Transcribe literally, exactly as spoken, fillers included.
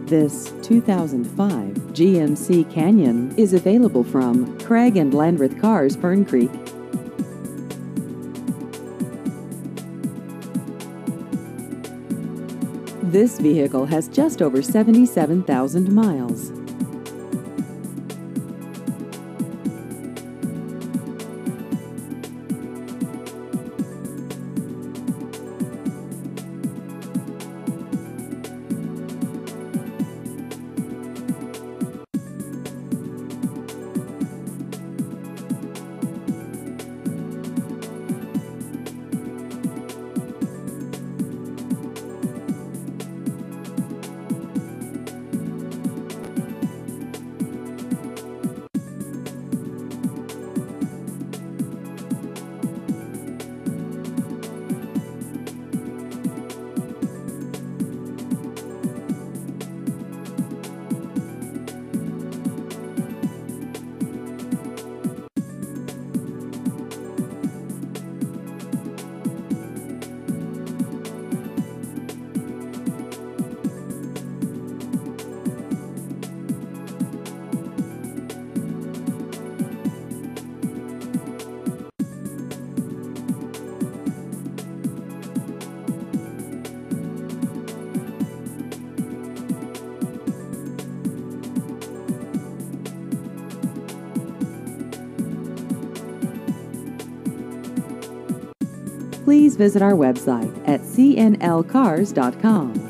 This two thousand five G M C Canyon is available from Craig and Landreth Cars, Fern Creek. This vehicle has just over seventy-seven thousand miles. Please visit our website at c n l cars dot com.